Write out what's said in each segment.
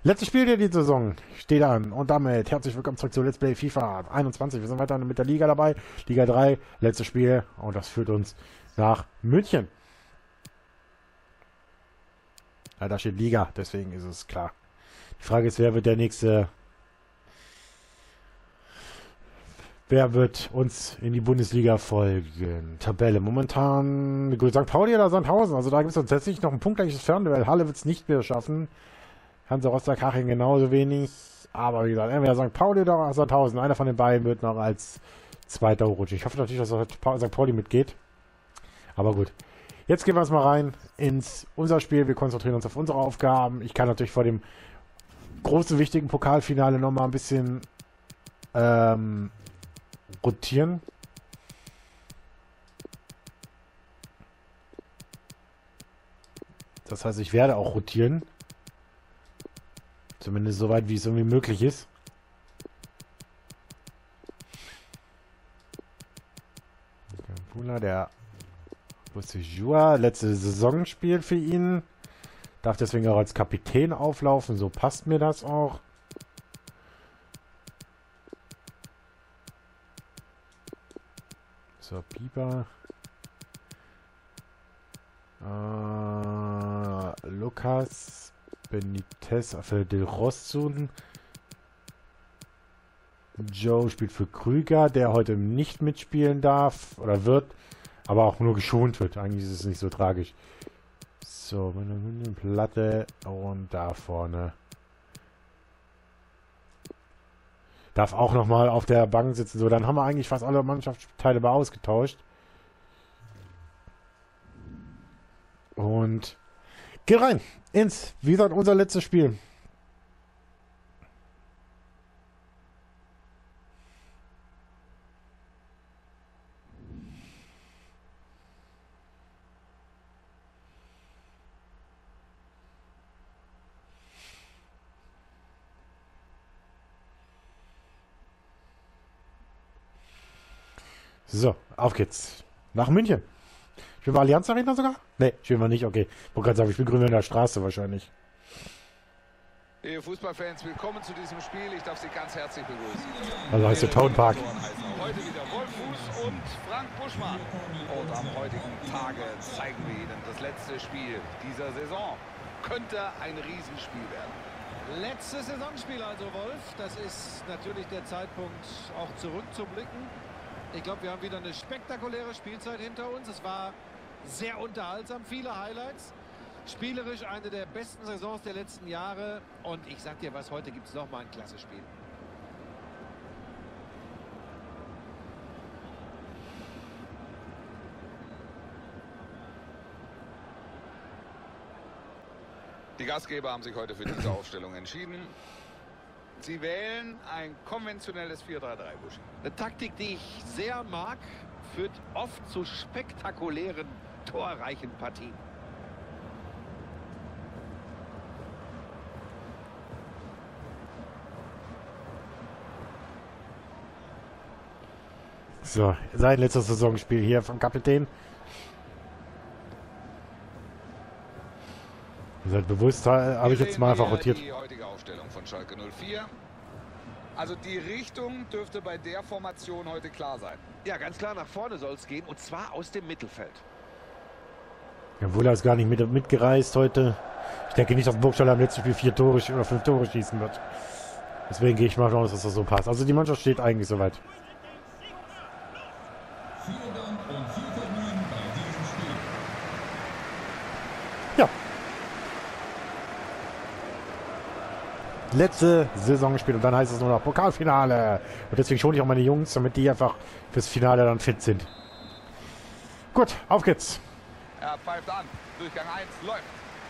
Letztes Spiel der Saison steht an und damit herzlich willkommen zurück zu Let's Play FIFA 21. Wir sind weiter mit der Liga dabei, Liga 3, letztes Spiel und das führt uns nach München. Ja, da steht Liga, deswegen ist es klar. Die Frage ist, wer wird der nächste, wer wird uns in die Bundesliga folgen? Tabelle, momentan gut, St. Pauli oder Sandhausen, also da gibt es tatsächlich noch ein punktgleiches Fernduell. Halle wird es nicht mehr schaffen. Hansa Rostock-Haching genauso wenig. Aber wie gesagt, entweder St. Pauli oder Sandhausen. Einer von den beiden wird noch als Zweiter rutschen. Ich hoffe natürlich, dass St. Pauli mitgeht. Aber gut. Jetzt gehen wir uns mal rein ins unser Spiel. Wir konzentrieren uns auf unsere Aufgaben. Ich kann natürlich vor dem großen, wichtigen Pokalfinale nochmal ein bisschen rotieren. Das heißt, ich werde auch rotieren. Zumindest so weit, wie es irgendwie möglich ist. Pula, der Bussejua, letzte Saison spielt für ihn. Darf deswegen auch als Kapitän auflaufen. So passt mir das auch. So, Pieper. Lukas. Benitez für Del Rossun. Joe spielt für Krüger, der heute nicht mitspielen darf oder wird, aber auch nur geschont wird. Eigentlich ist es nicht so tragisch. So, Platte und da vorne. Darf auch nochmal auf der Bank sitzen. So, dann haben wir eigentlich fast alle Mannschaftsteile mal ausgetauscht. Und geht rein ins, wie gesagt, unser letztes Spiel. So, auf geht's. Nach München. Spielen wir Allianz Arena sogar? Ne, spielen wir nicht, okay. Ich wollte gerade sagen, ich bin grün in der Straße wahrscheinlich. Liebe Fußballfans, willkommen zu diesem Spiel. Ich darf Sie ganz herzlich begrüßen. Also heißt der Town Park. Heute wieder Wolf Fuß und Frank Buschmann. Und am heutigen Tage zeigen wir Ihnen das letzte Spiel dieser Saison. Könnte ein Riesenspiel werden. Letztes Saisonspiel also, Wolf. Das ist natürlich der Zeitpunkt, auch zurückzublicken. Ich glaube, wir haben wieder eine spektakuläre Spielzeit hinter uns. Es war sehr unterhaltsam, viele Highlights. Spielerisch eine der besten Saisons der letzten Jahre. Und ich sag dir was, heute gibt es nochmal ein klasse Spiel. Die Gastgeber haben sich heute für diese Aufstellung entschieden. Sie wählen ein konventionelles 4-3-3, Buschi. Eine Taktik, die ich sehr mag, führt oft zu spektakulären, torreichen Partien. So, sein letztes Saisonspiel hier vom Kapitän. Ihr seid bewusst, habe ich jetzt mal einfach rotiert. Die heutige Aufstellung von Schalke 04. Also die Richtung dürfte bei der Formation heute klar sein. Ja, ganz klar, nach vorne soll es gehen, und zwar aus dem Mittelfeld. Obwohl er ist gar nicht mitgereist heute. Ich denke nicht, dass Burgstaller im letzten Spiel 4 Tore oder 5 Tore schießen wird. Deswegen gehe ich mal davon aus, dass das so passt. Also die Mannschaft steht eigentlich soweit. Vielen Dank und viel Vergnügen bei diesem Spiel. Ja. Letzte Saison gespielt und dann heißt es nur noch Pokalfinale. Und deswegen schone ich auch meine Jungs, damit die einfach fürs Finale dann fit sind. Gut, auf geht's. Er pfeift an. Durchgang 1 läuft.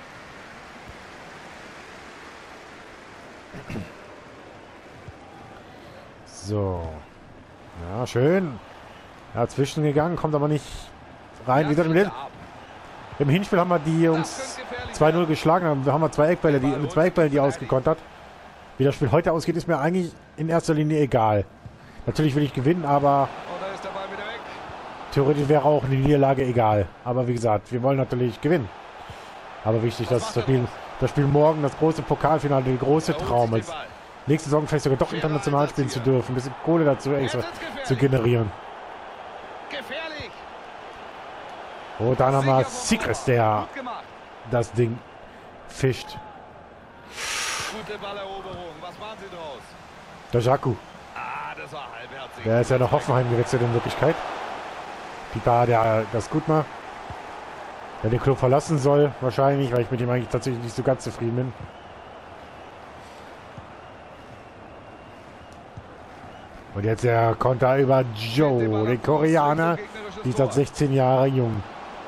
So. Ja, schön. Ja, zwischengegangen, kommt aber nicht rein. Wie gesagt, im Hinspiel haben wir die Jungs 2-0 geschlagen. Da haben wir zwei Eckbälle, die ausgekontert. Wie das Spiel heute ausgeht, ist mir eigentlich in erster Linie egal. Natürlich will ich gewinnen, aber theoretisch wäre auch eine Niederlage egal. Aber wie gesagt, wir wollen natürlich gewinnen. Aber wichtig, dass das Spiel Das Spiel morgen, das große Pokalfinale, der große Traum ist. Nächste Saison vielleicht sogar doch international spielen zu dürfen, ein bisschen Kohle dazu zu generieren. Gefährlich. Und dann nochmal Sikres, der das Ding fischt. Gute Balleroberung. Was machen Sie draus? Der Jaku. Ah, das war halbherzig. Der ist ja nach Hoffenheim gewechselt in Wirklichkeit. Pita, der das gut macht. Der den Club verlassen soll, wahrscheinlich, weil ich mit ihm eigentlich tatsächlich nicht so ganz zufrieden bin. Und jetzt der Konter über Joe, den Koreaner, die ist 16 Jahre jung.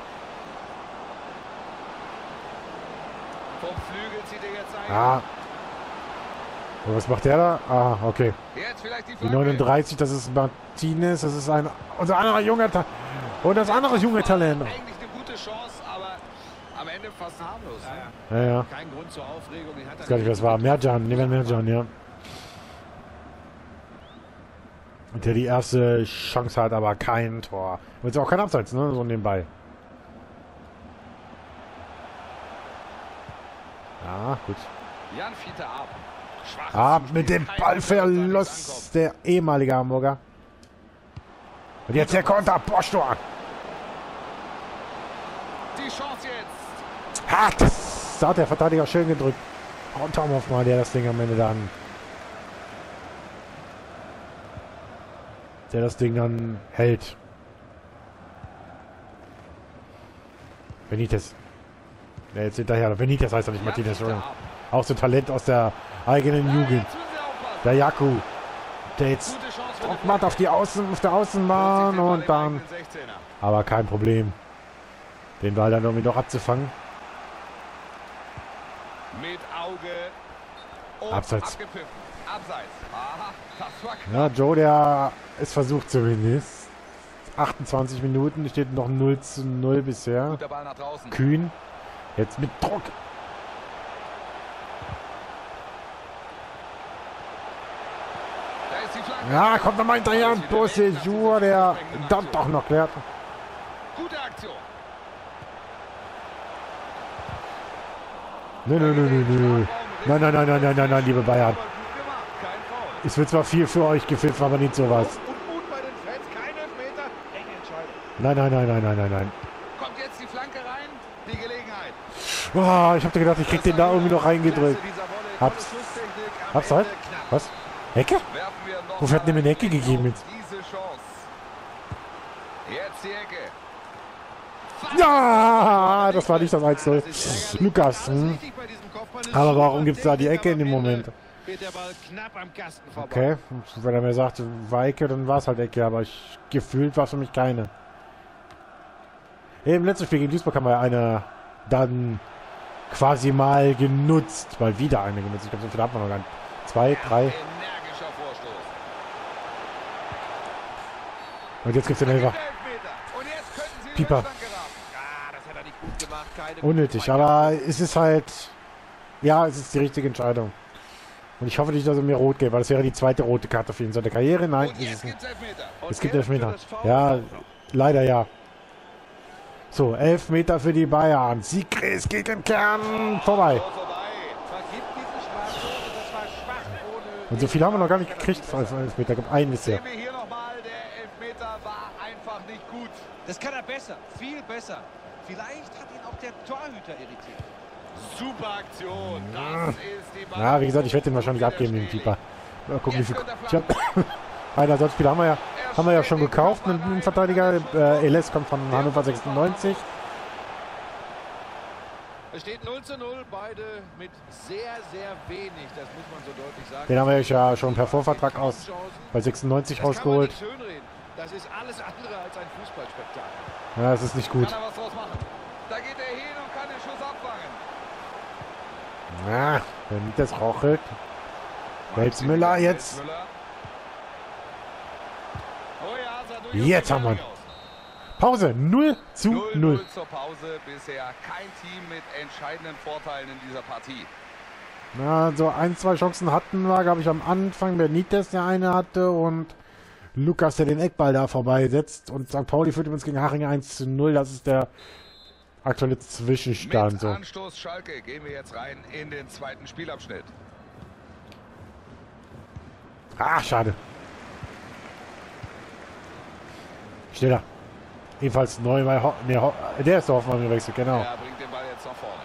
Vom Flügel zieht er jetzt ein. Ah. Und was macht der da? Ah, okay. Jetzt vielleicht die Die Flanke. 39, das ist Martinez, das ist unser anderer junger Talent. Und das andere junge Talent. Eigentlich eine gute Chance, aber am Ende fast harmlos. Ja, ja. Kein Grund zur Aufregung. Den hat Ich weiß gar nicht, was war. Mercan, nehmen wir Mercan, ja. Und der die erste Chance hat, aber kein Tor. Und jetzt auch kein Abseits, ne? So nebenbei. Ja, gut. Jan Fiete ab. Schwaches Ab Zuspiel. mit dem Kein Ballverlust der ehemalige Hamburger. Und jetzt der Konter, Boschtor. Die Chance jetzt. Ha, das hat der Verteidiger schön gedrückt. Und Tomhoff mal, der das Ding am Ende dann... Der das Ding dann hält. Benitez. Ja, jetzt hinterher. Benitez heißt er nicht, Martinez. Fiete Oder? ab. Auch so ein Talent aus der eigenen Jugend. Jetzt müssen Sie aufpassen. Der Jaku. Der jetzt Gute Chance für Druck den macht auf die auf der Außenbahn und dann... im 16er. Aber kein Problem. Den Ball dann irgendwie noch abzufangen. Mit Auge. Und Abseits. abgepfiffen. Abseits. Aha, das war knapp. Ja, Joe, der ist versucht zumindest. 28 Minuten, steht noch 0:0 bisher. Guter Ball nach draußen. Kühn. Jetzt mit Druck. Da ist die Flanke. Ja, kommt nochmal hinterher. Bossejur, der dann doch noch klärt. Gute Aktion. Nö. Nein, liebe Bayern. Aber gut gemacht. Kein Foul. Es wird zwar viel für euch gepfiffen, aber nicht sowas. Und Mut bei den Fans. Kein Elfmeter. Enge Entscheidung. Nein. Kommt jetzt die Flanke rein. Die Gelegenheit. Boah, ich hab gedacht, ich krieg den da irgendwie noch reingedrückt. Klasse dieser Volley. Hab's. Tolle Schusstechnik. Am Abseits? Ende knapp. Was? Ecke? Werfen wir noch Wofür hat denn mal eine Ecke Blick gegeben auf jetzt? Diese Chance. Jetzt die Ecke. Ja, das war nicht das 1:0. Lukas. Richtig bei diesem Kopfball. Aber warum gibt's da die Ecke in dem Moment? Geht der Ball knapp am Kasten vorbei. Okay, wenn er mir sagt, war Ecke, dann war es halt Ecke, aber gefühlt war es für mich keine. Im letzten Spiel gegen Duisburg haben wir eine dann quasi mal genutzt. Mal wieder eine genutzt. Ich glaube, so viele hat man noch gar nicht. 2, 3. Energischer Vorstoß. Und jetzt gibt's den Elfer. Elfmeter. Und jetzt könnten sie Pieper. den Flanke raten. Das hat er nicht gut gemacht. Keine Unnötig, aber es ist halt... Ja, es ist die richtige Entscheidung. Und ich hoffe nicht, dass er mir rot geht, weil das wäre die zweite rote Karte für ihn. Seine Karriere? Nein, Und ist es jetzt nicht. gibt's Elfmeter. Es gibt Elfmeter. Ja, leider ja. So, 11 Meter für die Bayern. Sikres gegen Kern. Vorbei. Tor vorbei. Vergibt diese Strafe. Das war schwach ohne... Und so viele haben wir noch gar nicht gekriegt. 11 Meter, gibt einen bisher. Sehen wir hier nochmal, der Elfmeter war einfach nicht gut. Das kann er besser. Viel besser. Vielleicht hat ihn auch der Torhüter irritiert. Super Aktion. Das ist die Ja, wie gesagt, ich werde den wahrscheinlich abgeben, den Keeper. Mal gucken, wie viel... Ich hab... Ein Ersatzspieler haben wir ja schon gekauft. Einen Verteidiger. Eles kommt von Hannover 96. Es steht 0:0, beide mit sehr, sehr wenig, das muss man so deutlich sagen. Den haben wir ja schon per Vorvertrag aus bei 96 Das kann man rausgeholt. nicht schönreden. Das ist alles andere als ein Fußballspektakel. Ja, das ist nicht gut. Kann er was draus machen? Da geht er hin und kann den Schuss abfangen. Ja, wenn das rochelt. Welzmüller jetzt. Welzmüller. Oh ja, sah durchaus Jetzt haben wir ihn. gefährlich aus. Pause. 0:0. 0:0 zur Pause. Bisher kein Team mit entscheidenden Vorteilen in dieser Partie. Na, so 1, 2 Chancen hatten wir, glaube ich, am Anfang. Benitez, der eine hatte, und Lukas, der den Eckball da vorbeisetzt. Und St. Pauli führt übrigens gegen Haching 1:0. Das ist der aktuelle Zwischenstand. Mit So. Anstoß Schalke gehen wir jetzt rein in den zweiten Spielabschnitt. Ah, schade. Schneller. Ebenfalls neu, weil der ist doch Hoffmann gewechselt, genau. Er bringt den Ball jetzt nach vorne.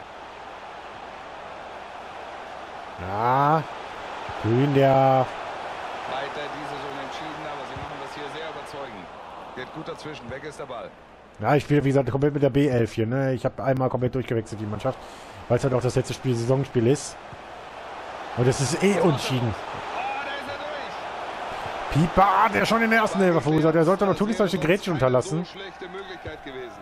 Ja. Grün, der... Weiter die Saison entschieden, aber sie machen das hier sehr überzeugend. Geht gut dazwischen, weg ist der Ball. Ja, ich spiele, wie gesagt, komplett mit der B11 hier. Ne? Ich habe einmal komplett durchgewechselt, die Mannschaft. Weil es halt auch das letzte Spiel, Saisonspiel ist. Und es ist eh unentschieden. Oh, da ist er durch. Pieper, der schon in der ersten Hälfte verursacht. Der sollte natürlich solche Grätschen unterlassen. So schlechte Möglichkeit gewesen.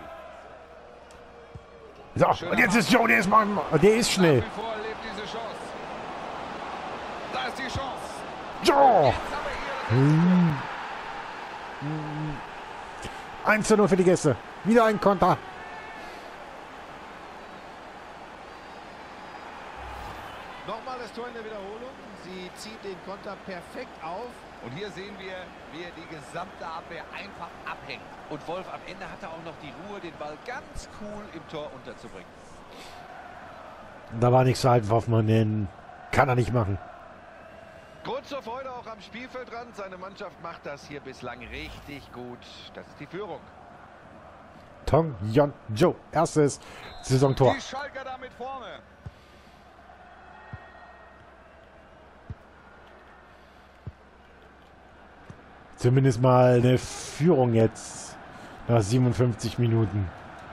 So, und jetzt ist Joe, der ist schnell. Nach wie vor lebt diese Chance. Da ist die Chance. Joe! Jetzt haben wir hier 1:0 für die Gäste. Wieder ein Konter. Nochmal das Tor in der Wiederholung. Sie zieht den Konter perfekt auf. Und hier sehen wir, wie er die gesamte Abwehr einfach abhängt. Und Wolf, am Ende hat er auch noch die Ruhe, den Ball ganz cool im Tor unterzubringen. Da war nichts zu halten, Hoffmann. Den kann er nicht machen. Grund zur Freude auch am Spielfeldrand. Seine Mannschaft macht das hier bislang richtig gut. Das ist die Führung. Tong Yon Joe. Erstes Saisontor. die Schalker da mit vorne. Zumindest mal eine Führung jetzt. Nach 57 Minuten.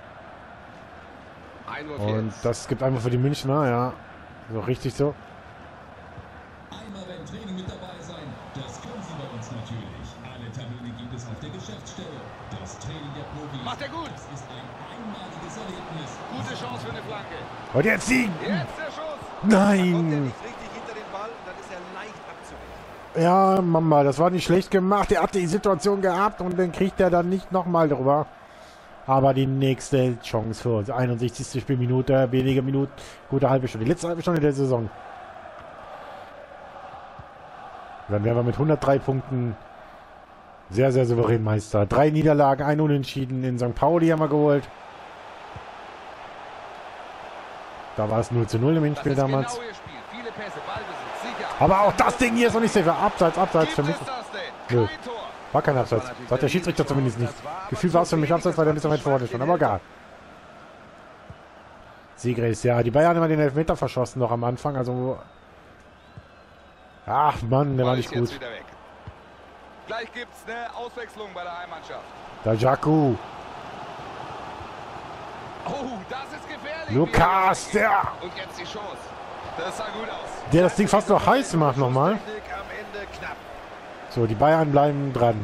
Einwurf Und jetzt. das gibt einfach für die Münchner, ja. So richtig so. Einmal beim Training mit dabei sein, das können Sie bei uns natürlich. Alle Termine gibt es auf der Geschäftsstelle. Das Training der Profis. Macht er gut. Das ist ein einmaliges Erlebnis. Gute Chance für eine Flanke. Und jetzt sie. Jetzt der Schuss. Kommt er Nein. nicht richtig hinter den Ball und dann ist er leicht abzuwehren. Ja, Mama, das war nicht schlecht gemacht. Er hat die Situation gehabt und dann kriegt er dann nicht nochmal drüber. Aber die nächste Chance für uns. 61. Spielminute, wenige Minuten, gute halbe Stunde. Die letzte halbe Stunde der Saison. Dann wären wir mit 103 Punkten sehr, sehr souverän Meister. 3 Niederlagen, 1 Unentschieden in St. Pauli haben wir geholt. Da war es 0:0 im Das Hinspiel ist damals. genau ihr Spiel. Viele Pässe, Ballbesitz, sicher. Aber auch das Ding hier ist noch nicht safe. Abseits Gibt für mich. es das denn? Nö. Kein Tor. War kein Abseits. Sagt der Schiedsrichter zumindest nicht. Gefühl war es für mich Abseits, weil der ein bisschen weit vorne stand. Aber egal. Sigris, ja. Die Bayern haben den Elfmeter verschossen noch am Anfang. Also. Ach Mann, der war Ball nicht ist jetzt gut. wieder weg. Gleich gibt es eine Auswechslung bei der Heimmannschaft. Da Jaku. Oh, das ist gefährlich. Lukas, der. Und jetzt die Chance. Das sah gut aus. Der das Ding fast noch heiß macht nochmal. Technik am Ende knapp. So, die Bayern bleiben dran.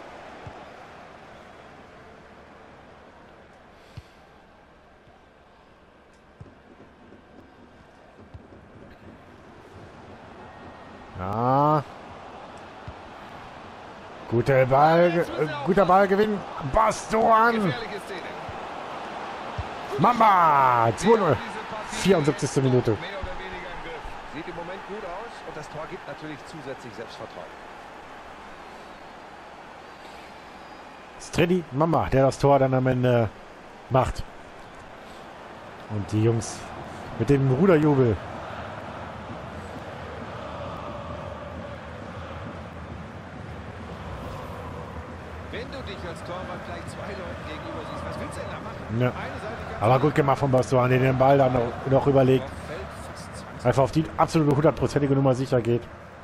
Ja. Guter Ballgewinn. Bastoan. Gefährliche Szene. Mama. 2:0. Diese Partie 74. Minute. mehr oder weniger im Griff. Sieht im Moment gut aus und das Tor gibt natürlich zusätzlich Selbstvertrauen. Streddy Mama, der das Tor dann am Ende macht. Und die Jungs mit dem Ruderjubel. Wenn du dich als Torwart gleich 2 Leuten gegenüber siehst, was willst du denn da machen? Ja. Eine Seite kannst Aber du gut gemacht von Bastoan, der den Ball dann noch überlegt. auf Feld fast 20. Einfach auf die absolute 100%ige Nummer sicher geht.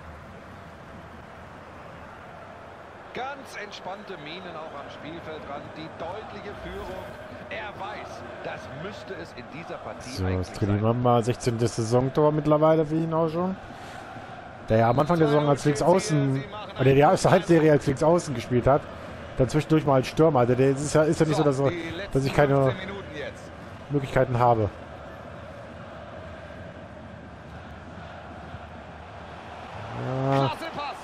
Ganz entspannte Minen auch am Spielfeldrand. Die deutliche Führung. Er weiß, das müsste es in dieser Partie So, eigentlich Streddy sein. Mama, 16. Saisontor mittlerweile für ihn auch schon. Der ja am Anfang der Saison als Linksaußen, oder der erste Halbserie als Linksaußen gespielt hat. Dann zwischendurch mal als Stürmer. Also der ist ja nicht so, dass die letzten ich keine 15 Minuten jetzt. Möglichkeiten habe. Ja, Klasse Pass.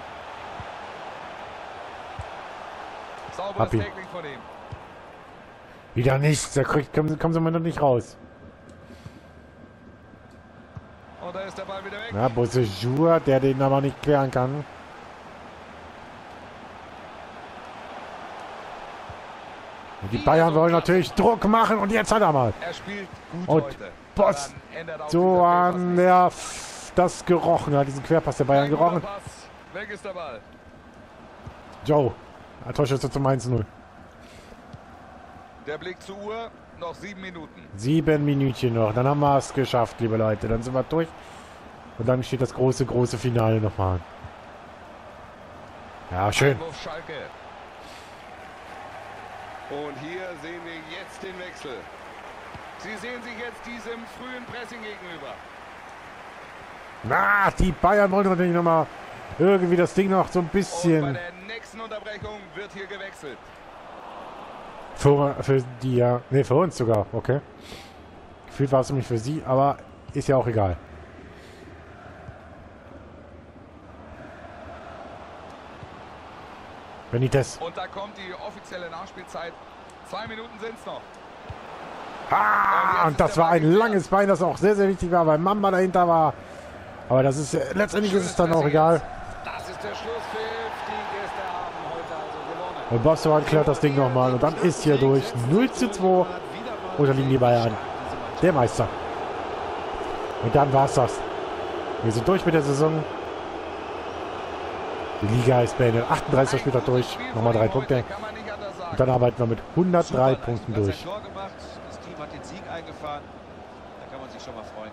Sauberes Hab ihn. Tackling von ihm. wieder nichts. Da kommen sie mal noch nicht raus. Und da ist der Ball wieder weg. Ja, Bossejur, der den aber nicht klären kann. Und die Bayern wollen natürlich Druck machen und jetzt hat er mal. Er spielt gut Und heute. Boss, Daran ändert auch so dieser an Fehlpass der das gerochen hat, diesen Querpass der Bayern nichts. Ein gerochen. guter Pass. Weg ist der Ball. Joe, Torschütze zum 1:0. Der Blick zur Uhr. Noch 7 Minuten. 7 Minütchen noch, dann haben wir es geschafft, liebe Leute. Dann sind wir durch. Und dann steht das große, große Finale nochmal an. Ja, schön. Einwurf Schalke. Und hier sehen wir jetzt den Wechsel. Sie sehen sich jetzt diesem frühen Pressing gegenüber. Na, die Bayern wollen natürlich nochmal irgendwie das Ding noch so ein Und bei bisschen der nächsten Unterbrechung wird hier gewechselt. für die ja. Ne, für uns sogar, okay. Gefühlt war es nämlich für sie, aber ist ja auch egal. Benitez. Und da kommt die offizielle Nachspielzeit. 2 Minuten sind es noch. Ah, und das war ein langes Bein, das auch sehr, sehr wichtig war, weil Mamba dahinter war. Aber das ist letztendlich ist es dann auch egal. Das ist der Schlusspfiff. Die Gäste haben heute also gewonnen. Und Boston klärt das Ding nochmal und dann ist hier durch 0:2 und dann liegen die Bayern. Der Meister. Und dann war's das. Wir sind durch mit der Saison. Die Liga ist beendet. 38. Spieltag durch. Nochmal 3 Punkte. Kann man nicht anders sagen. Und dann arbeiten wir mit 103 Punkten Ganz durch. ein Tor gemacht. Das Team hat den Sieg eingefahren. Da kann man sich schon mal freuen.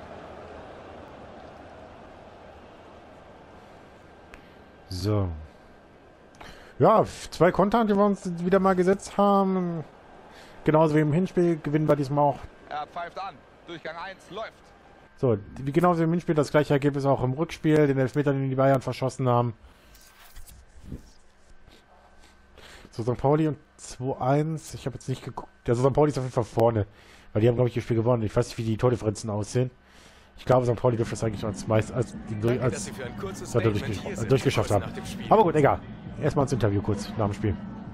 So. Ja, 2 Konter, die wir uns wieder mal gesetzt haben. Genauso wie im Hinspiel gewinnen wir diesmal auch. Er pfeift an. Durchgang 1 läuft. So, wie genauso im Hinspiel das gleiche Ergebnis auch im Rückspiel. Den Elfmeter, den die Bayern verschossen haben. So, St. Pauli und 2-1. Ich habe jetzt nicht geguckt. Also St. Pauli ist auf jeden Fall vorne. Weil die haben, glaube ich, das Spiel gewonnen. Ich weiß nicht, wie die Tordifferenzen aussehen. Ich glaube, St. Pauli dürfte es eigentlich als meist als durchgeschafft haben. Aber gut, egal. Erstmal ins Interview kurz nach dem Spiel.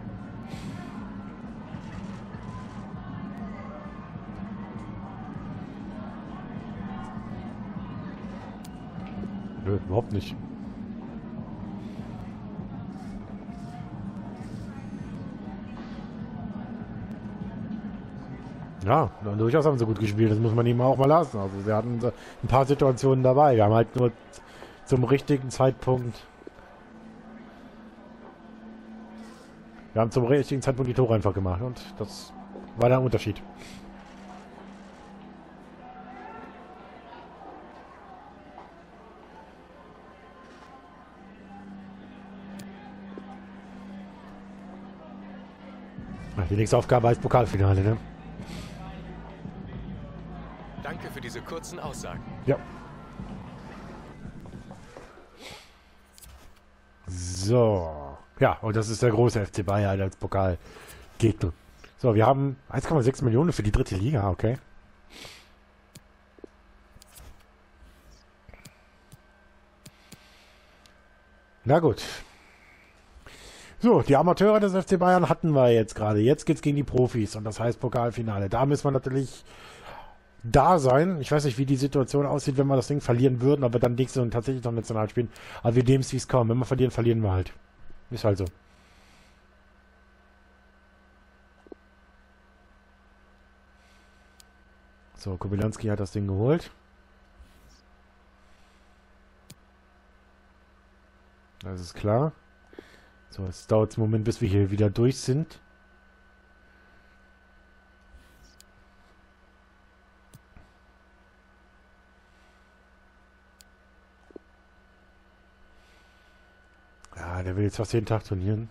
Nö, überhaupt nicht. Ja, durchaus haben sie gut gespielt, das muss man ihm auch mal lassen. Also wir hatten ein paar Situationen dabei. Wir haben halt nur zum richtigen Zeitpunkt die Tore einfach gemacht und das war der Unterschied. Die nächste Aufgabe heißt Pokalfinale, ne? Danke für diese kurzen Aussagen. Ja. So. Ja, und das ist der große FC Bayern als Pokalgegner. So, wir haben 1,6 Millionen für die 3. Liga, okay. Na gut. So, die Amateure des FC Bayern hatten wir jetzt gerade. Jetzt geht's gegen die Profis und das heißt Pokalfinale. Da müssen wir natürlich da sein. Ich weiß nicht, wie die Situation aussieht, wenn wir das Ding verlieren würden, aber dann nächstes und tatsächlich noch national spielen. Aber wir nehmen es, wie es kommt. Wenn wir verlieren, verlieren wir halt. Ist halt so. So, Kobylanski hat das Ding geholt. Das ist klar. So, es dauert einen Moment, bis wir hier wieder durch sind. Ja, der will jetzt fast jeden Tag trainieren.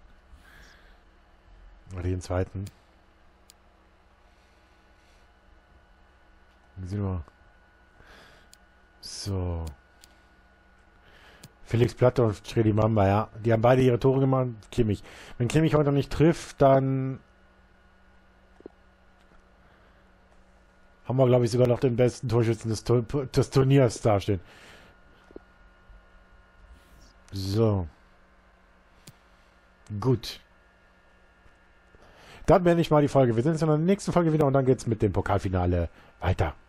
Oder jeden zweiten. Sehen wir. So. Felix Platte und Freddy Mamba, ja. Die haben beide ihre Tore gemacht. Kimmich. Wenn Kimmich heute nicht trifft, dann haben wir, glaube ich, sogar noch den besten Torschützen des Turniers dastehen. So. Gut. Dann beende ich mal die Folge. Wir sehen uns in der nächsten Folge wieder und dann geht's mit dem Pokalfinale weiter.